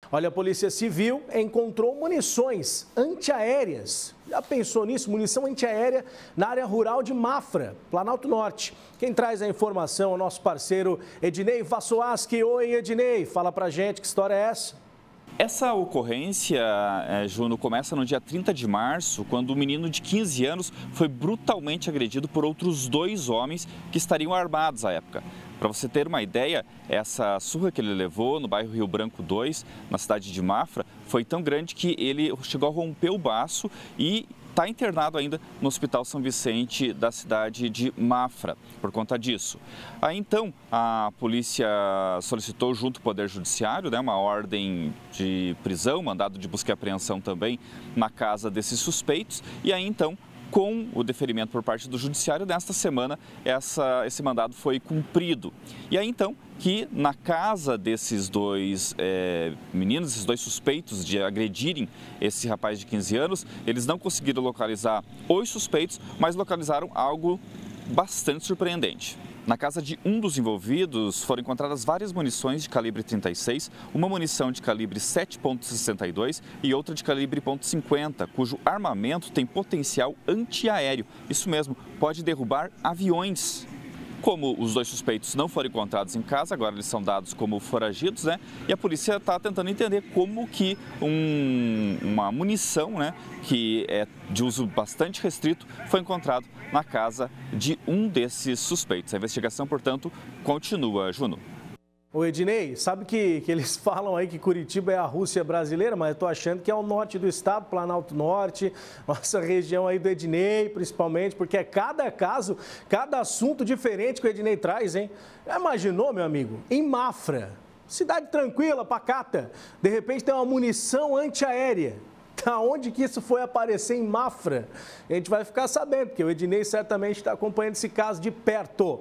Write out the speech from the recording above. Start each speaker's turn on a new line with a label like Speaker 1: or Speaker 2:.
Speaker 1: Olha, a Polícia Civil encontrou munições antiaéreas. Já pensou nisso? Munição antiaérea na área rural de Mafra, Planalto Norte. Quem traz a informação é o nosso parceiro Ednei Vassoaski. Oi, Ednei, fala pra gente que história é essa?
Speaker 2: Essa ocorrência, Juno, começa no dia 30 de março, quando um menino de 15 anos foi brutalmente agredido por outros 2 homens que estariam armados à época. Para você ter uma ideia, essa surra que ele levou no bairro Rio Branco 2, na cidade de Mafra, foi tão grande que ele chegou a romper o baço e está internado ainda no Hospital São Vicente da cidade de Mafra, por conta disso. Aí então, a polícia solicitou junto ao Poder Judiciário, uma ordem de prisão, mandado de busca e apreensão também na casa desses suspeitos, e aí então, com o deferimento por parte do Judiciário, nesta semana esse mandado foi cumprido. E aí então que na casa desses 2 meninos, esses 2 suspeitos de agredirem esse rapaz de 15 anos, eles não conseguiram localizar os suspeitos, mas localizaram algo bastante surpreendente. Na casa de um dos envolvidos foram encontradas várias munições de calibre 36, uma munição de calibre 7,62 e outra de calibre .50, cujo armamento tem potencial antiaéreo. Isso mesmo, pode derrubar aviões. Como os 2 suspeitos não foram encontrados em casa, agora eles são dados como foragidos, e a polícia está tentando entender como que uma munição, que é de uso bastante restrito, foi encontrado na casa de um desses suspeitos. A investigação, portanto, continua, Juno.
Speaker 1: Ô Ednei, sabe que eles falam aí que Curitiba é a Rússia brasileira, mas eu tô achando que é o norte do estado, Planalto Norte, nossa região aí do Ednei, principalmente, porque é cada caso, cada assunto diferente que o Ednei traz, hein? Já imaginou, meu amigo? Em Mafra, cidade tranquila, pacata, de repente tem uma munição antiaérea. Da onde que isso foi aparecer em Mafra? A gente vai ficar sabendo, porque o Ednei certamente está acompanhando esse caso de perto.